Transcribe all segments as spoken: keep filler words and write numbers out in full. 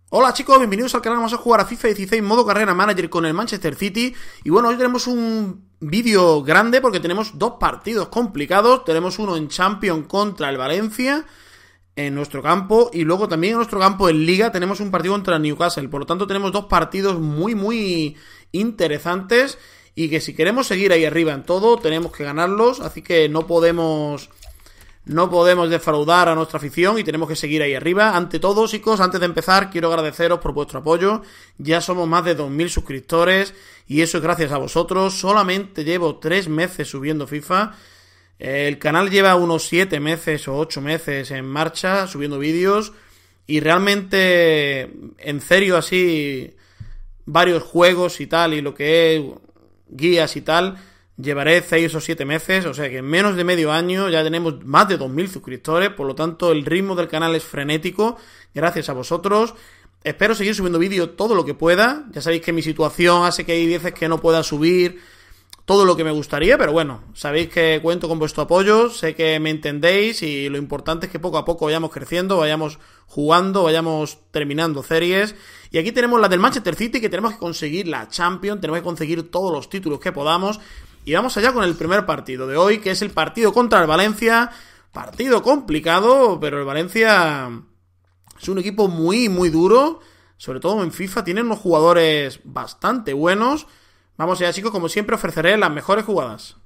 Hola chicos, bienvenidos al canal. Vamos a jugar a FIFA dieciséis modo carrera manager con el Manchester City. Y bueno, hoy tenemos un vídeo grande porque tenemos dos partidos complicados. Tenemos uno en Champions contra el Valencia en nuestro campo, y luego también en nuestro campo en Liga tenemos un partido contra el Newcastle. Por lo tanto tenemos dos partidos muy muy interesantes y que si queremos seguir ahí arriba en todo tenemos que ganarlos. Así que no podemos... No podemos defraudar a nuestra afición y tenemos que seguir ahí arriba. Ante todo, chicos, antes de empezar, quiero agradeceros por vuestro apoyo. Ya somos más de dos mil suscriptores y eso es gracias a vosotros. Solamente llevo tres meses subiendo FIFA. El canal lleva unos siete meses o ocho meses en marcha subiendo vídeos. Y realmente, en serio, así, varios juegos y tal, y lo que es guías y tal... Llevaré seis o siete meses, o sea que en menos de medio año ya tenemos más de dos mil suscriptores. Por lo tanto el ritmo del canal es frenético, gracias a vosotros. Espero seguir subiendo vídeos todo lo que pueda. Ya sabéis que mi situación hace que hay veces que no pueda subir todo lo que me gustaría, pero bueno, sabéis que cuento con vuestro apoyo, sé que me entendéis y lo importante es que poco a poco vayamos creciendo, vayamos jugando, vayamos terminando series. Y aquí tenemos la del Manchester City, que tenemos que conseguir la Champions, tenemos que conseguir todos los títulos que podamos. Y vamos allá con el primer partido de hoy, que es el partido contra el Valencia. Partido complicado, pero el Valencia es un equipo muy, muy duro. Sobre todo en FIFA, tienen unos jugadores bastante buenos. Vamos allá, chicos, como siempre ofreceré las mejores jugadas.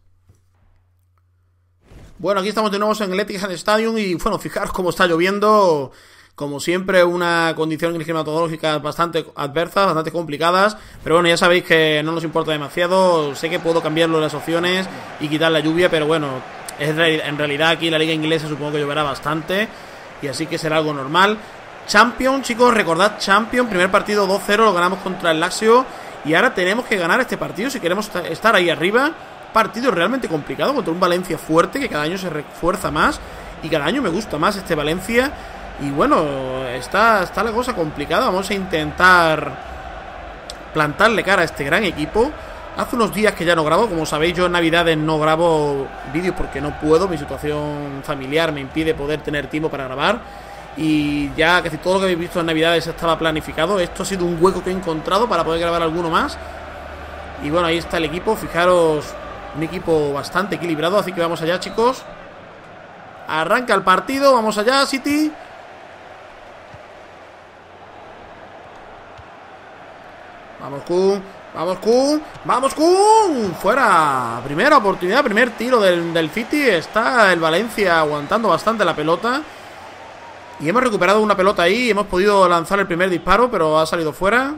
Bueno, aquí estamos de nuevo en el Etihad Stadium y, bueno, fijaros cómo está lloviendo. Como siempre, una condición climatológica bastante adversa, bastante complicadas. Pero bueno, ya sabéis que no nos importa demasiado. Sé que puedo cambiarlo las opciones y quitar la lluvia, pero bueno, es en realidad aquí en la liga inglesa supongo que lloverá bastante. Y así que será algo normal. Champions, chicos, recordad, Champions, primer partido dos cero, lo ganamos contra el Lazio. Y ahora tenemos que ganar este partido si queremos estar ahí arriba. Partido realmente complicado contra un Valencia fuerte, que cada año se refuerza más. Y cada año me gusta más este Valencia. Y bueno, está, está la cosa complicada. Vamos a intentar plantarle cara a este gran equipo. Hace unos días que ya no grabo. Como sabéis, yo en Navidades no grabo vídeos porque no puedo. Mi situación familiar me impide poder tener tiempo para grabar. Y ya casi todo lo que habéis visto en Navidades estaba planificado. Esto ha sido un hueco que he encontrado para poder grabar alguno más. Y bueno, ahí está el equipo. Fijaros, un equipo bastante equilibrado. Así que vamos allá, chicos. Arranca el partido. Vamos allá, City. Vamos, Kun, vamos, Kun, vamos, Kun. Fuera, primera oportunidad, primer tiro del, del City. Está el Valencia aguantando bastante la pelota. Y hemos recuperado una pelota ahí. Hemos podido lanzar el primer disparo, pero ha salido fuera.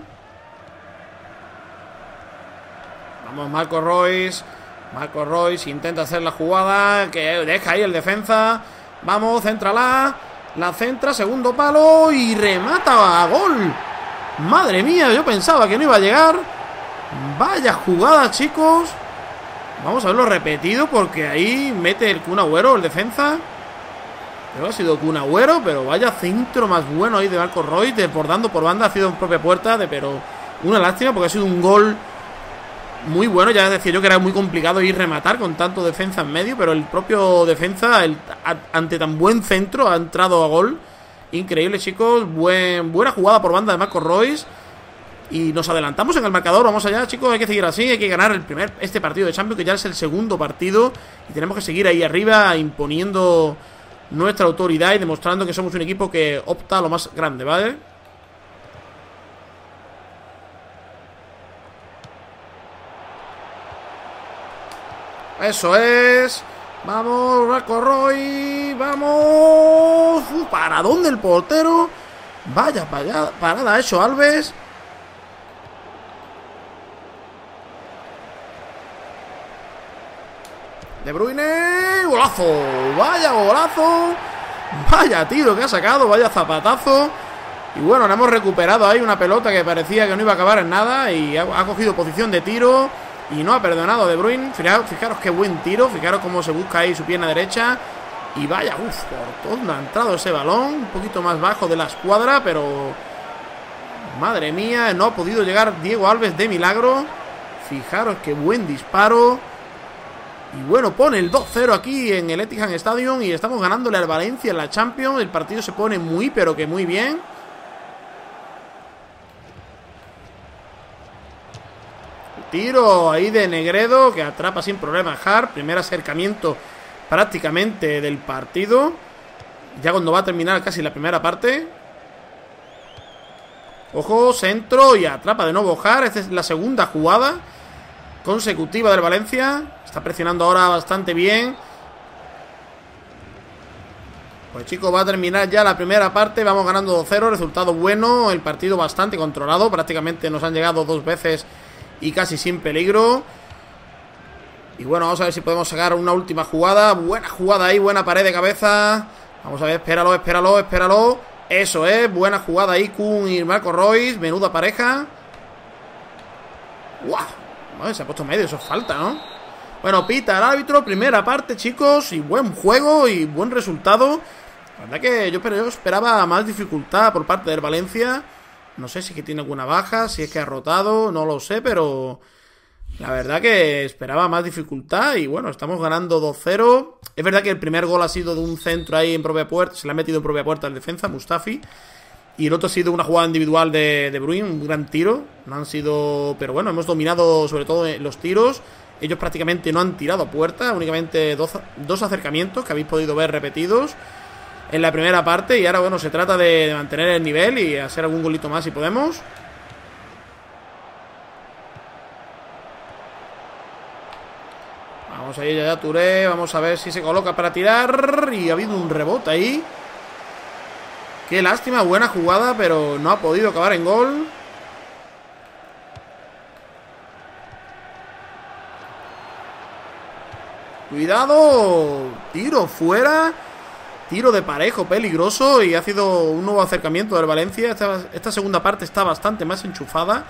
Vamos, Marco Reus. Marco Reus intenta hacer la jugada, que deja ahí el defensa. Vamos, céntrala. La centra, segundo palo y remata a gol. Madre mía, yo pensaba que no iba a llegar. Vaya jugada, chicos. Vamos a verlo repetido porque ahí mete el Kun Agüero, el defensa. Pero ha sido Kun Agüero, pero vaya centro más bueno ahí de Marco Reus, desbordando por banda, ha sido en propia puerta, de, pero una lástima porque ha sido un gol muy bueno. Ya decía yo que era muy complicado ir rematar con tanto defensa en medio, pero el propio defensa, el, a, ante tan buen centro, ha entrado a gol. Increíble, chicos. Buen, buena jugada por banda de Marco Reus. Y nos adelantamos en el marcador. Vamos allá, chicos. Hay que seguir así. Hay que ganar el primer este partido de Champions, que ya es el segundo partido. Y tenemos que seguir ahí arriba, imponiendo nuestra autoridad y demostrando que somos un equipo que opta a lo más grande, ¿vale? Eso es. Vamos, Marco Reus. Vamos. Uh, paradón del portero. Vaya parada, parada ha hecho Alves. De Bruyne. Golazo. Vaya golazo. Vaya tiro que ha sacado. Vaya zapatazo. Y bueno, le hemos recuperado ahí una pelota que parecía que no iba a acabar en nada. Y ha, ha cogido posición de tiro. Y no ha perdonado De Bruyne. Fijaros, fijaros qué buen tiro. Fijaros cómo se busca ahí su pierna derecha. Y vaya, uff, por dónde ha entrado ese balón. Un poquito más bajo de la escuadra, pero... Madre mía, no ha podido llegar Diego Alves de milagro. Fijaros qué buen disparo. Y bueno, pone el dos cero aquí en el Etihad Stadium. Y estamos ganándole al Valencia en la Champions. El partido se pone muy, pero que muy bien. tiro ahí de Negredo, que atrapa sin problema a Hart. Primer acercamiento prácticamente del partido. Ya cuando va a terminar casi la primera parte. Ojo, centro y atrapa de nuevo Hart. Esta es la segunda jugada consecutiva del Valencia. Está presionando ahora bastante bien. Pues chicos, va a terminar ya la primera parte. Vamos ganando dos cero, resultado bueno. El partido bastante controlado. Prácticamente nos han llegado dos veces y casi sin peligro. Y bueno, vamos a ver si podemos sacar una última jugada. Buena jugada ahí, buena pared de cabeza. Vamos a ver, espéralo, espéralo, espéralo. Eso es, buena jugada ahí, Kun y Marco Reus. Menuda pareja. ¡Guau! Wow. Se ha puesto medio, eso es falta, ¿no? Bueno, pita el árbitro, primera parte, chicos. Y buen juego y buen resultado. La verdad que yo, pero yo esperaba más dificultad por parte del Valencia. No sé si es que tiene alguna baja, si es que ha rotado, no lo sé, pero la verdad que esperaba más dificultad. Y bueno, estamos ganando dos cero. Es verdad que el primer gol ha sido de un centro ahí en propia puerta. Se le ha metido en propia puerta al defensa, Mustafi. Y el otro ha sido una jugada individual de De Bruyne, un gran tiro. No han sido... Pero bueno, hemos dominado sobre todo los tiros. Ellos prácticamente no han tirado a puerta. Únicamente dos, dos acercamientos que habéis podido ver repetidos en la primera parte. Y ahora, bueno, se trata de, de mantener el nivel y hacer algún golito más si podemos. Vamos ahí, ya Touré. Vamos a ver si se coloca para tirar. Y ha habido un rebote ahí. Qué lástima, buena jugada, pero no ha podido acabar en gol. Cuidado. Tiro fuera. Tiro de Parejo, peligroso. Y ha sido un nuevo acercamiento del Valencia. Esta, esta segunda parte está bastante más enchufada.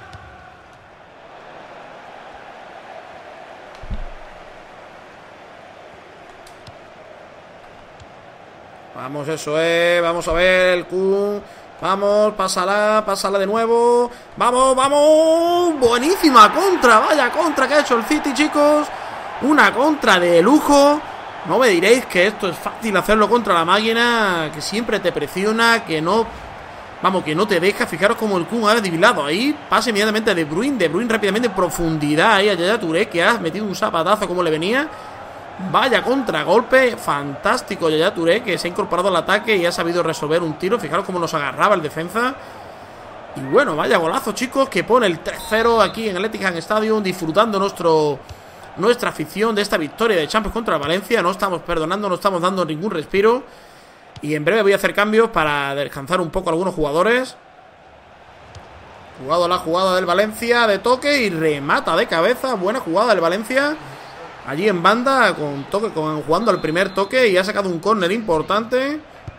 Vamos, eso es. Vamos a ver el Kun. Vamos, pásala, pásala de nuevo. Vamos, vamos. Buenísima contra. Vaya contra que ha hecho el City, chicos. Una contra de lujo. No me diréis que esto es fácil hacerlo contra la máquina, que siempre te presiona, que no... Vamos, que no te deja. Fijaros como el Kun ha desdibilado ahí. Pase inmediatamente De Bruyne. De Bruyne rápidamente en profundidad ahí a Yaya Touré, que ha metido un zapatazo como le venía. Vaya contragolpe. Fantástico Yaya Touré, que se ha incorporado al ataque y ha sabido resolver un tiro. Fijaros cómo nos agarraba el defensa. Y bueno, vaya golazo, chicos, que pone el tres cero aquí en el Etihad Stadium, disfrutando nuestro... nuestra afición de esta victoria de Champions contra el Valencia. No estamos perdonando, no estamos dando ningún respiro. Y en breve voy a hacer cambios para descansar un poco a algunos jugadores. Jugado la jugada del Valencia de toque y remata de cabeza. Buena jugada del Valencia allí en banda, con toque, con, jugando al primer toque. Y ha sacado un córner importante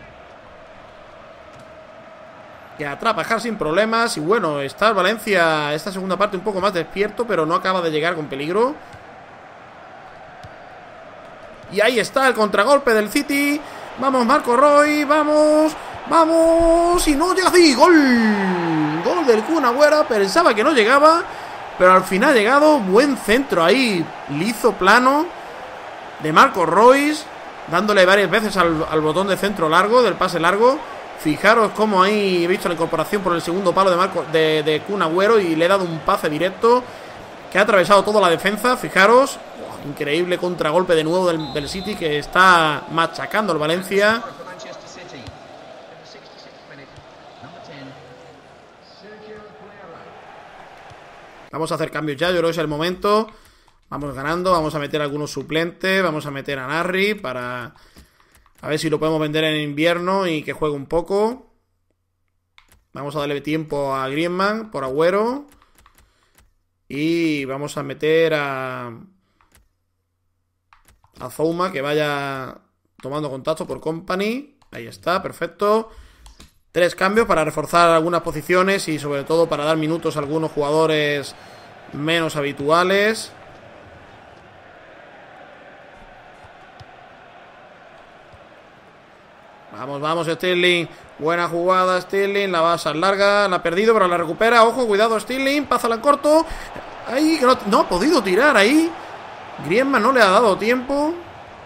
que atrapa a Hart sin problemas. Y bueno, está el Valencia esta segunda parte un poco más despierto, pero no acaba de llegar con peligro. Y ahí está el contragolpe del City. Vamos, Marco Reus, vamos, vamos. Y no llega así, gol. Gol del Kun Agüero. Pensaba que no llegaba, pero al final ha llegado. Buen centro ahí, liso, plano, de Marco Reus, dándole varias veces al, al botón de centro largo, del pase largo. Fijaros cómo ahí he visto la incorporación por el segundo palo de, Marco, de, de Kun Agüero. Y le he dado un pase directo que ha atravesado toda la defensa. Fijaros. Increíble contragolpe de nuevo del, del City, que está machacando al Valencia. Vamos a hacer cambios ya, yo creo que es el momento. Vamos ganando, vamos a meter algunos suplentes. Vamos a meter a Narri para... a ver si lo podemos vender en invierno y que juegue un poco. Vamos a darle tiempo a Griezmann por Agüero. Y vamos a meter a... a Zouma, que vaya tomando contacto por Company. Ahí está, perfecto. Tres cambios para reforzar algunas posiciones y sobre todo para dar minutos a algunos jugadores menos habituales. Vamos, vamos, Sterling. Buena jugada, Sterling. La va a pasar larga, la ha perdido, pero la recupera. Ojo, cuidado, Sterling. Pásala en corto. Ahí, no, no ha podido tirar ahí. Griezmann no le ha dado tiempo.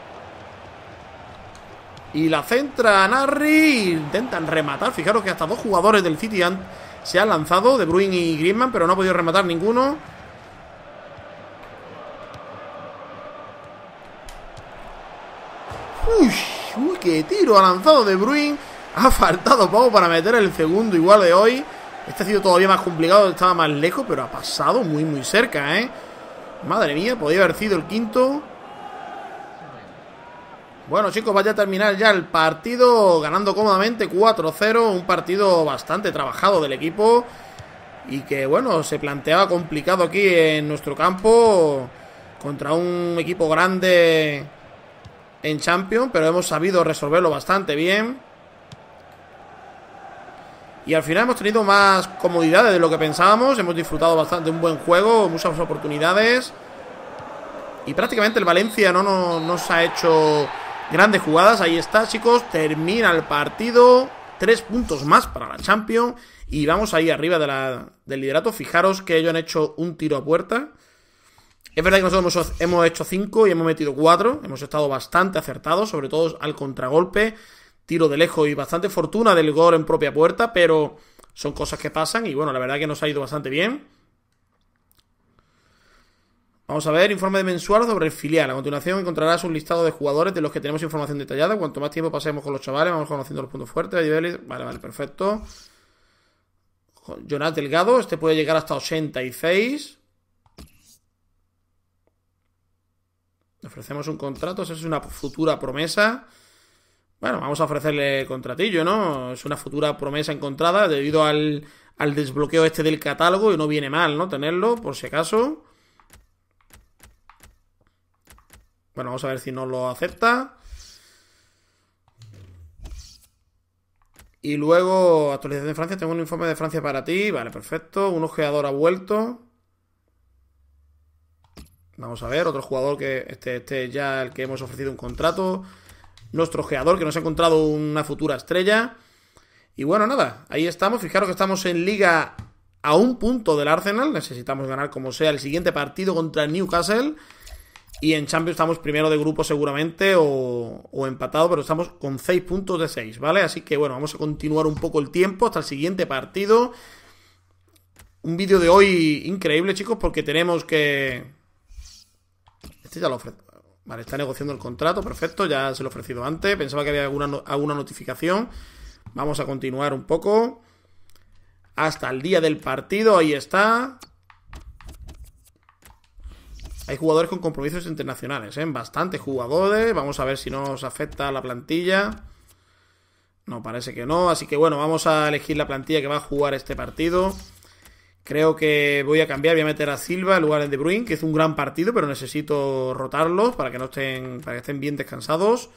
Y la centra a Narri. Intentan rematar. Fijaros que hasta dos jugadores del City han, se han lanzado, De Bruyne y Griezmann, pero no ha podido rematar ninguno. Uy, qué tiro ha lanzado De Bruyne. Ha faltado poco para meter el segundo igual de hoy. Este ha sido todavía más complicado, estaba más lejos, pero ha pasado muy muy cerca, ¿eh? Madre mía, podría haber sido el quinto. Bueno, chicos, vaya a terminar ya el partido ganando cómodamente cuatro cero. Un partido bastante trabajado del equipo y que, bueno, se planteaba complicado aquí en nuestro campo contra un equipo grande en Champions, pero hemos sabido resolverlo bastante bien. Y al final hemos tenido más comodidades de lo que pensábamos. Hemos disfrutado bastante de un buen juego, muchas oportunidades. Y prácticamente el Valencia no, no nos ha hecho grandes jugadas. Ahí está, chicos, termina el partido. Tres puntos más para la Champions. Y vamos ahí arriba de la, del liderato. Fijaros que ellos han hecho un tiro a puerta. Es verdad que nosotros hemos, hemos hecho cinco y hemos metido cuatro. Hemos estado bastante acertados, sobre todo al contragolpe. Tiro de lejos y bastante fortuna del gol en propia puerta, pero son cosas que pasan y bueno, la verdad que nos ha ido bastante bien. Vamos a ver, informe de mensual sobre el filial. A continuación encontrarás un listado de jugadores de los que tenemos información detallada. Cuanto más tiempo pasemos con los chavales, vamos conociendo los puntos fuertes. Vale, vale, perfecto. Jonás Delgado, este puede llegar hasta ochenta y seis. Le ofrecemos un contrato, esa es una futura promesa. Bueno, vamos a ofrecerle el contratillo, ¿no? Es una futura promesa encontrada debido al, al desbloqueo este del catálogo y no viene mal, ¿no? Tenerlo, por si acaso. Bueno, vamos a ver si no lo acepta. Y luego, actualización de Francia. Tengo un informe de Francia para ti. Vale, perfecto. Un ojeador ha vuelto. Vamos a ver, otro jugador que... Este, este ya el que hemos ofrecido un contrato. Nuestro ojeador que nos ha encontrado una futura estrella. Y bueno, nada, ahí estamos. Fijaros que estamos en liga a un punto del Arsenal. Necesitamos ganar como sea el siguiente partido contra el Newcastle. Y en Champions estamos primero de grupo seguramente o, o empatado, pero estamos con seis puntos de seis, ¿vale? Así que bueno, vamos a continuar un poco el tiempo hasta el siguiente partido. Un vídeo de hoy increíble, chicos, porque tenemos que... Este ya lo ofrece. Vale, está negociando el contrato, perfecto, ya se lo he ofrecido antes. Pensaba que había alguna, no- alguna notificación. Vamos a continuar un poco hasta el día del partido, ahí está. Hay jugadores con compromisos internacionales, ¿eh? Bastantes jugadores. Vamos a ver si nos afecta la plantilla. No, parece que no, así que bueno, vamos a elegir la plantilla que va a jugar este partido. Creo que voy a cambiar, voy a meter a Silva en lugar de De Bruyne, que hizo un gran partido, pero necesito rotarlos para que no estén, para que estén bien descansados.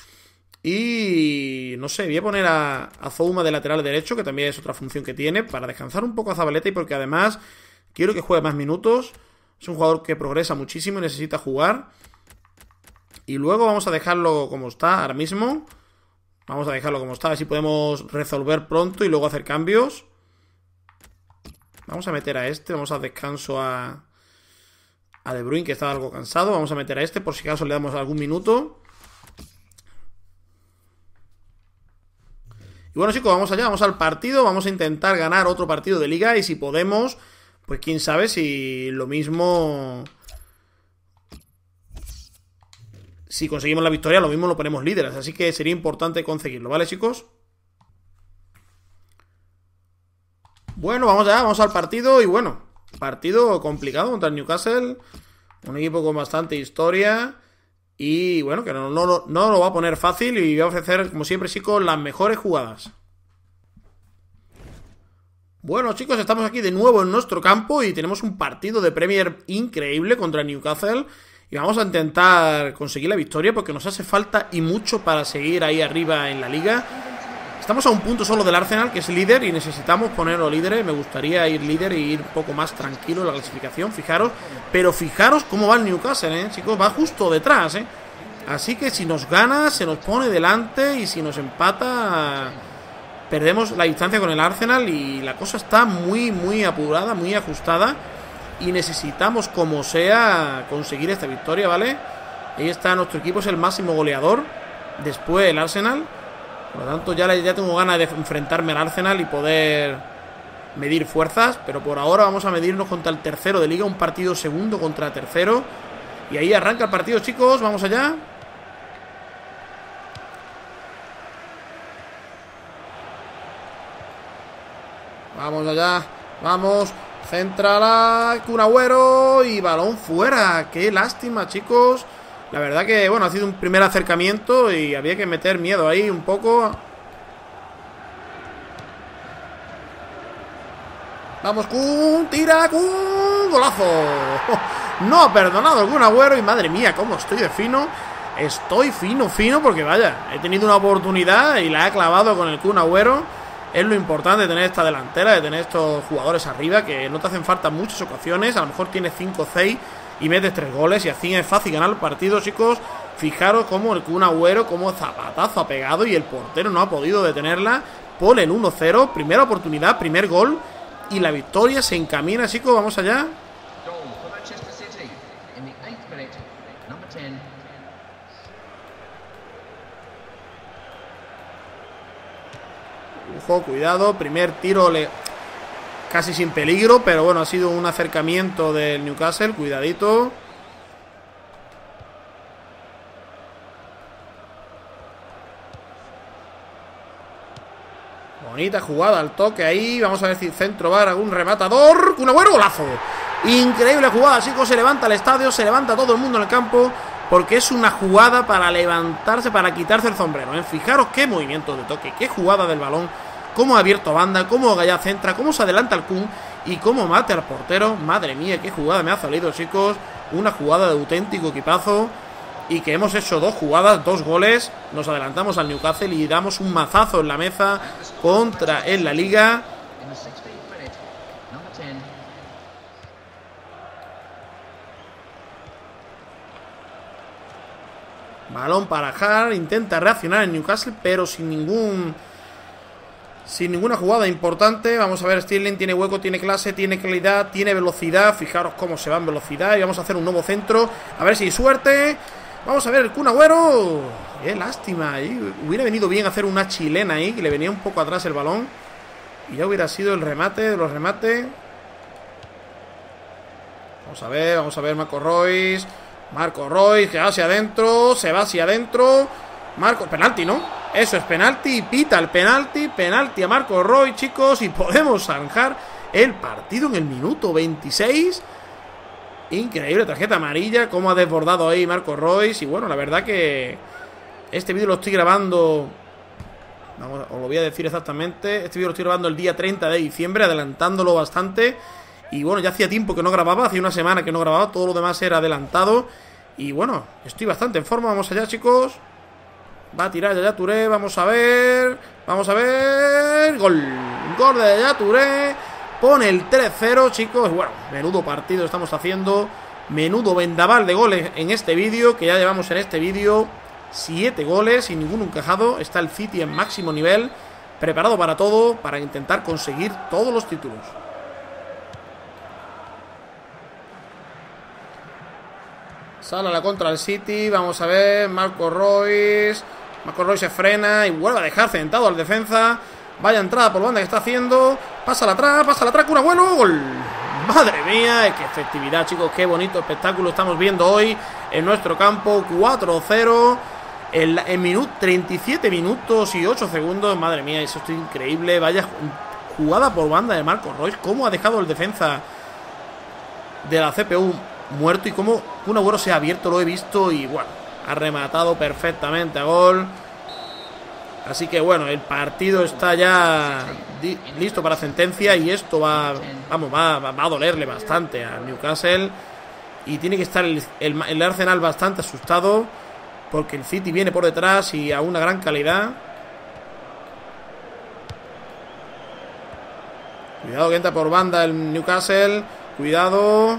Y no sé, voy a poner a, a Zouma de lateral derecho, que también es otra función que tiene, para descansar un poco a Zabaleta y porque además quiero que juegue más minutos. Es un jugador que progresa muchísimo y necesita jugar. Y luego vamos a dejarlo como está ahora mismo. Vamos a dejarlo como está, así podemos resolver pronto y luego hacer cambios. Vamos a meter a este, vamos a descanso a, a De Bruyne, que estaba algo cansado. Vamos a meter a este por si acaso le damos algún minuto. Y bueno, chicos, vamos allá, vamos al partido. Vamos a intentar ganar otro partido de liga y si podemos, pues quién sabe si lo mismo... Si conseguimos la victoria, lo mismo lo ponemos líderes. Así que sería importante conseguirlo, ¿vale, chicos? Bueno, vamos allá, vamos al partido. Y bueno, partido complicado contra el Newcastle. Un equipo con bastante historia. Y bueno, que no, no, no lo va a poner fácil. Y voy a ofrecer, como siempre, chicos, las mejores jugadas. Bueno, chicos, estamos aquí de nuevo en nuestro campo. Y tenemos un partido de Premier increíble contra el Newcastle. Y vamos a intentar conseguir la victoria porque nos hace falta y mucho para seguir ahí arriba en la liga. Estamos a un punto solo del Arsenal, que es líder, y necesitamos ponerlo líder. Me gustaría ir líder y ir un poco más tranquilo en la clasificación, fijaros. Pero fijaros cómo va el Newcastle, ¿eh? Chicos, va justo detrás, ¿eh? Así que si nos gana, se nos pone delante, y si nos empata, perdemos la distancia con el Arsenal. Y la cosa está muy, muy apurada, muy ajustada. Y necesitamos, como sea, conseguir esta victoria, ¿vale? Ahí está, nuestro equipo es el máximo goleador. Después el Arsenal. Por lo tanto, ya, ya tengo ganas de enfrentarme al Arsenal y poder medir fuerzas. Pero por ahora vamos a medirnos contra el tercero de liga. Un partido segundo contra tercero. Y ahí arranca el partido, chicos. Vamos allá. Vamos allá, vamos. Centrala, Kun Agüero y balón fuera. Qué lástima, chicos. La verdad que, bueno, ha sido un primer acercamiento y había que meter miedo ahí un poco. Vamos, Kun, tira, Kun, golazo. No ha perdonado el Kun Agüero y madre mía, cómo estoy de fino. Estoy fino, fino porque vaya, he tenido una oportunidad y la he clavado con el Kun Agüero. Es lo importante de tener esta delantera, de tener estos jugadores arriba que no te hacen falta muchas ocasiones. A lo mejor tienes cinco o seis y metes tres goles y así es fácil ganar el partido, chicos. Fijaros cómo el Kun Agüero, cómo zapatazo ha pegado y el portero no ha podido detenerla. Pone el uno cero, primera oportunidad, primer gol y la victoria se encamina, chicos. Vamos allá. Ojo, cuidado, primer tiro le... casi sin peligro, pero bueno, ha sido un acercamiento del Newcastle, cuidadito. Bonita jugada al toque ahí, vamos a ver si centro va a algún rematador. ¡Un Agüero, golazo! Increíble jugada, chicos, se levanta el estadio, se levanta todo el mundo en el campo, porque es una jugada para levantarse, para quitarse el sombrero, ¿eh? Fijaros qué movimiento de toque, qué jugada del balón, cómo ha abierto banda, cómo Gallá centra, cómo se adelanta el Kun y cómo mate al portero. Madre mía, qué jugada me ha salido, chicos. Una jugada de auténtico equipazo y que hemos hecho dos jugadas, dos goles. Nos adelantamos al Newcastle y damos un mazazo en la mesa contra en la Liga. Balón para Hart, intenta reaccionar en Newcastle, pero sin ningún sin ninguna jugada importante. Vamos a ver, Sterling tiene hueco, tiene clase, tiene calidad, tiene velocidad. Fijaros cómo se va en velocidad y vamos a hacer un nuevo centro. A ver si hay suerte. Vamos a ver el Kun Agüero. Qué lástima, ¿eh? Hubiera venido bien hacer una chilena ahí, que le venía un poco atrás el balón y ya hubiera sido el remate de los remates. Vamos a ver, vamos a ver Marco Reus. Marco Reus, que va hacia adentro, se va hacia adentro. Marco, penalti, ¿no? Eso es penalti, y pita el penalti. Penalti a Marco Reus, chicos, y podemos zanjar el partido en el minuto veintiséis. Increíble, tarjeta amarilla, cómo ha desbordado ahí Marco Reus. Y bueno, la verdad que este vídeo lo estoy grabando, vamos, os lo voy a decir exactamente. Este vídeo lo estoy grabando el día treinta de diciembre, adelantándolo bastante. Y bueno, ya hacía tiempo que no grababa, hacía una semana que no grababa, todo lo demás era adelantado. Y bueno, estoy bastante en forma, vamos allá, chicos. Va a tirar Yaya Touré, vamos a ver. Vamos a ver. Gol. Gol de Yaya Touré. Pone el tres cero, chicos. Bueno, menudo partido estamos haciendo. Menudo vendaval de goles en este vídeo, que ya llevamos en este vídeo siete goles sin ninguno encajado. Está el City en máximo nivel, preparado para todo, para intentar conseguir todos los títulos. Sale a la contra del City. Vamos a ver. Marco Reus. Marco Reus se frena y vuelve a dejar sentado al defensa. Vaya entrada por banda que está haciendo. Pasa la atrás, pasa la atrás. Kun Agüero. Gol. Madre mía, qué efectividad, chicos. Qué bonito espectáculo estamos viendo hoy en nuestro campo. cuatro cero. En, en minuto, treinta y siete minutos y ocho segundos. Madre mía, eso es increíble. Vaya jugada por banda de Marco Reus. Cómo ha dejado el defensa de la C P U muerto y como Kun Agüero se ha abierto, lo he visto y bueno, ha rematado perfectamente a gol. Así que bueno, el partido está ya listo para sentencia y esto va, vamos, va, va a dolerle bastante a Newcastle y tiene que estar el, el, el Arsenal bastante asustado porque el City viene por detrás y a una gran calidad. Cuidado que entra por banda el Newcastle, cuidado.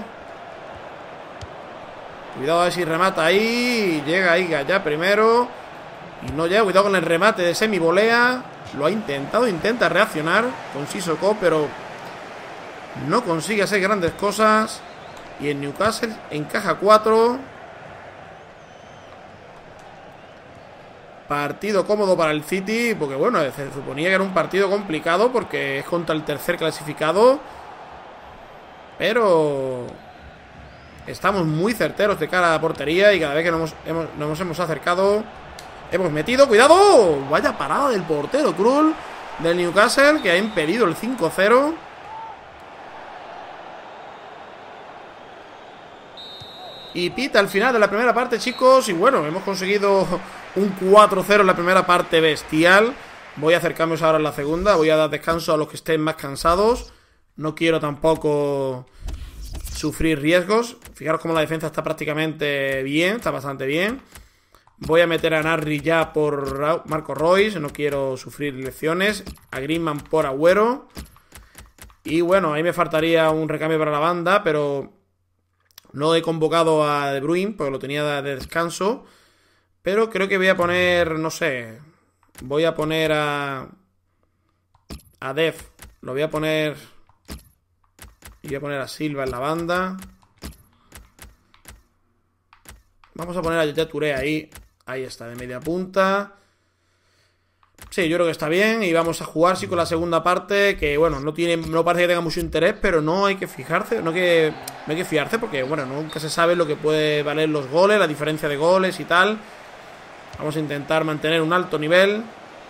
Cuidado a ver si remata ahí. Llega ahí Gallá primero y no llega. Cuidado con el remate de semi volea. Lo ha intentado, intenta reaccionar con Sissoko, pero no consigue hacer grandes cosas. Y el Newcastle encaja cuatro. Partido cómodo para el City, porque bueno, se suponía que era un partido complicado porque es contra el tercer clasificado. Pero estamos muy certeros de cara a la portería y cada vez que nos hemos, nos hemos acercado hemos metido. ¡Cuidado! Vaya parada del portero Krul. del Newcastle, que ha impedido el cinco cero. Y pita al final de la primera parte, chicos. Y bueno, hemos conseguido un cuatro cero en la primera parte bestial. Voy a hacer cambios ahora en la segunda. Voy a dar descanso a los que estén más cansados. No quiero tampoco sufrir riesgos. Fijaros cómo la defensa está prácticamente bien. Está bastante bien. Voy a meter a Narri ya por Marco Reus. No quiero sufrir lecciones. A Griezmann por Agüero. Y bueno, ahí me faltaría un recambio para la banda, pero no he convocado a De Bruyne porque lo tenía de descanso. Pero creo que voy a poner, no sé, voy a poner a a Dev. Lo voy a poner y voy a poner a Silva en la banda. Vamos a poner a Yaya Touré ahí. Ahí está, de media punta. Sí, yo creo que está bien. Y vamos a jugar, sí, con la segunda parte. Que bueno, no tiene, no parece que tenga mucho interés, pero no hay que fijarse, no hay que, no hay que fiarse, porque bueno, nunca se sabe lo que puede valer los goles, la diferencia de goles y tal. Vamos a intentar mantener un alto nivel.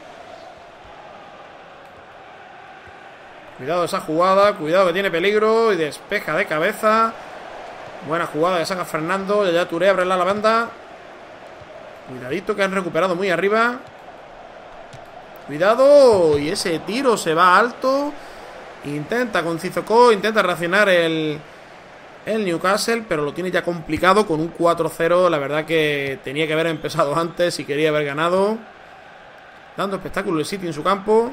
Cuidado esa jugada, cuidado que tiene peligro. Y despeja de cabeza. Buena jugada que saca Fernando. Ya Touré abre la banda. Cuidadito que han recuperado muy arriba. Cuidado. Y ese tiro se va alto. Intenta con Cizocó, intenta reaccionar el, el Newcastle, pero lo tiene ya complicado con un cuatro cero. La verdad que tenía que haber empezado antes y quería haber ganado. Dando espectáculo el City en su campo.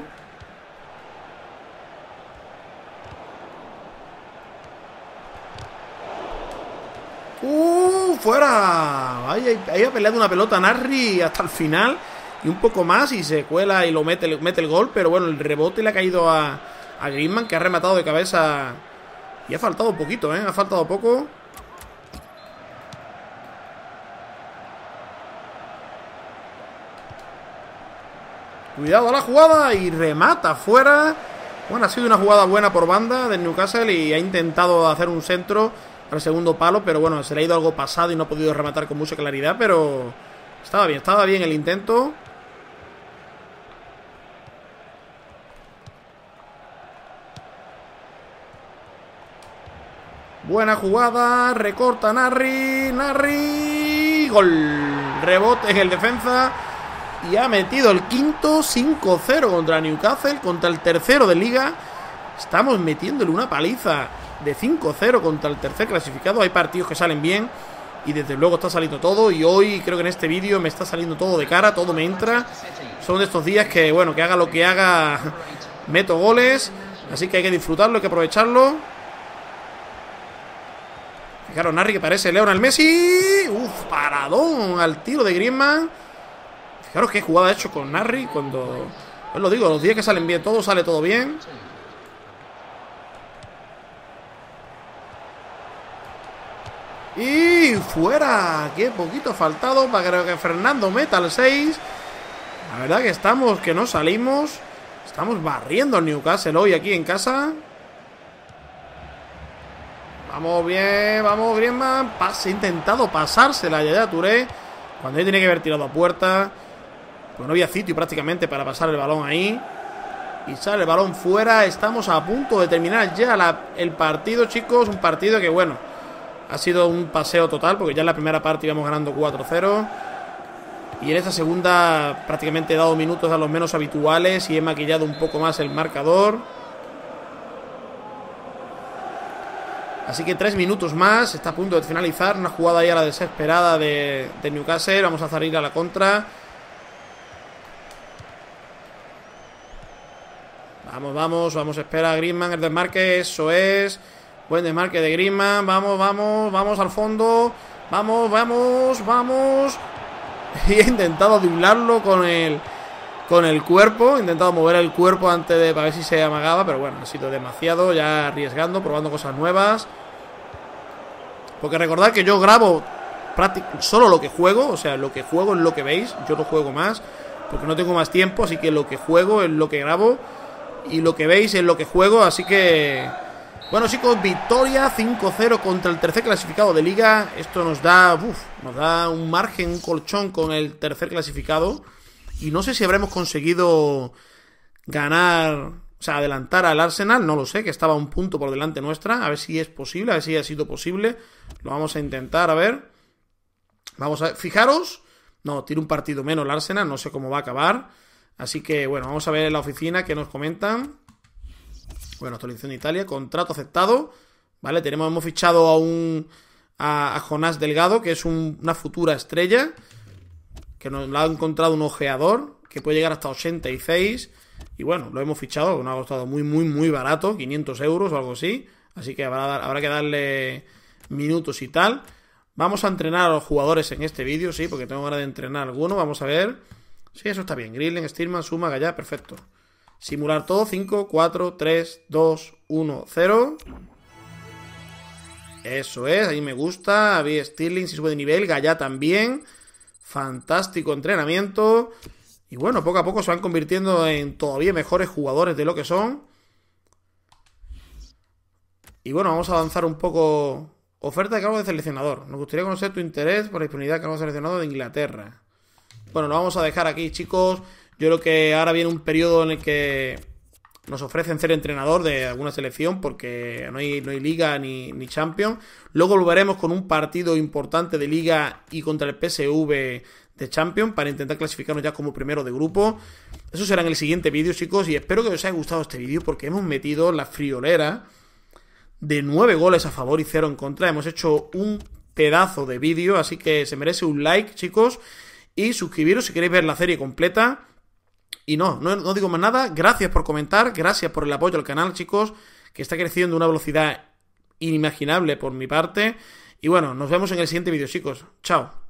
¡Uh! ¡Fuera! Ahí, ahí ha peleado una pelota Narri hasta el final. Y un poco más y se cuela y lo mete, mete el gol. Pero bueno, el rebote le ha caído a, a Griezmann, que ha rematado de cabeza. Y ha faltado poquito, ¿eh? Ha faltado poco. Cuidado a la jugada y remata fuera. Bueno, ha sido una jugada buena por banda del Newcastle y ha intentado hacer un centro al segundo palo, pero bueno, se le ha ido algo pasado y no ha podido rematar con mucha claridad, pero estaba bien, estaba bien el intento. Buena jugada, recorta Narri, Narri, gol, rebote en el defensa y ha metido el quinto. Cinco cero contra Newcastle, contra el tercero de liga. Estamos metiéndole una paliza de cinco cero contra el tercer clasificado. Hay partidos que salen bien y desde luego está saliendo todo, y hoy creo que en este vídeo me está saliendo todo de cara, todo me entra. Son de estos días que, bueno, que haga lo que haga, meto goles, así que hay que disfrutarlo, hay que aprovecharlo. Fijaros, Narri, que parece Lionel Messi. Uf, paradón al tiro de Griezmann. Fijaros qué jugada ha hecho con Narri. Cuando, os lo digo, los días que salen bien, todo sale todo bien. Y fuera. Qué poquito ha faltado para que Fernando meta el seis. La verdad que estamos, que no salimos. Estamos barriendo al Newcastle hoy aquí en casa. Vamos bien, vamos Griezmann. Pase, ha intentado pasársela a Yaya Touré cuando él tiene que haber tirado a puerta. Pues no había sitio prácticamente para pasar el balón ahí. Y sale el balón fuera. Estamos a punto de terminar ya la, el partido, chicos. Un partido que, bueno, ha sido un paseo total, porque ya en la primera parte íbamos ganando cuatro cero. Y en esta segunda prácticamente he dado minutos a los menos habituales y he maquillado un poco más el marcador. Así que tres minutos más, está a punto de finalizar. Una jugada ahí a la desesperada de, de Newcastle. Vamos a salir a la contra. Vamos, vamos, vamos, espera a Griezmann, el desmarque, eso es. Buen desmarque de Griezmann, vamos, vamos, vamos al fondo. Vamos, vamos, vamos. Y he intentado dublarlo con el, con el cuerpo. He intentado mover el cuerpo antes de, para ver si se amagaba. Pero bueno, ha sido demasiado, ya arriesgando, probando cosas nuevas. Porque recordad que yo grabo solo lo que juego. O sea, lo que juego es lo que veis. Yo no juego más porque no tengo más tiempo, así que lo que juego es lo que grabo y lo que veis es lo que juego. Así que, bueno, chicos, victoria cinco cero contra el tercer clasificado de liga. Esto nos da, uf, nos da un margen, un colchón con el tercer clasificado. Y no sé si habremos conseguido ganar, o sea, adelantar al Arsenal, no lo sé, que estaba un punto por delante nuestra, a ver si es posible, a ver si ha sido posible, lo vamos a intentar, a ver, vamos a ver, fijaros, no, tiene un partido menos el Arsenal, no sé cómo va a acabar, así que, bueno, vamos a ver en la oficina que nos comentan. Bueno, actualización de Italia, contrato aceptado, ¿vale? Tenemos, hemos fichado a un, a, a Jonás Delgado, que es un, una futura estrella, que nos lo ha encontrado un ojeador, que puede llegar hasta ochenta y seis, y bueno, lo hemos fichado, nos ha costado muy, muy, muy barato, quinientos euros o algo así, así que habrá, habrá que darle minutos y tal. Vamos a entrenar a los jugadores en este vídeo, sí, porque tengo ganas de entrenar a alguno, vamos a ver. Sí, eso está bien, Grillen, Stillman, Suma, Gallá, perfecto. Simular todo, cinco, cuatro, tres, dos, uno, cero. Eso es, ahí me gusta. Había Stirling, si sube de nivel, Gallá también. Fantástico entrenamiento. Y bueno, poco a poco se van convirtiendo en todavía mejores jugadores de lo que son. Y bueno, vamos a avanzar un poco. Oferta de cargo de seleccionador. Nos gustaría conocer tu interés por la disponibilidad de cargo de seleccionador de Inglaterra. Bueno, lo vamos a dejar aquí, chicos. Yo creo que ahora viene un periodo en el que nos ofrecen ser entrenador de alguna selección porque no hay, no hay Liga ni, ni Champions. Luego volveremos con un partido importante de Liga y contra el P S V de Champions para intentar clasificarnos ya como primero de grupo. Eso será en el siguiente vídeo, chicos, y espero que os haya gustado este vídeo porque hemos metido la friolera de nueve goles a favor y cero en contra. Hemos hecho un pedazo de vídeo, así que se merece un like, chicos, y suscribiros si queréis ver la serie completa. Y no, no, no digo más nada. Gracias por comentar, gracias por el apoyo al canal, chicos, que está creciendo a una velocidad inimaginable por mi parte. Y bueno, nos vemos en el siguiente vídeo, chicos. Chao.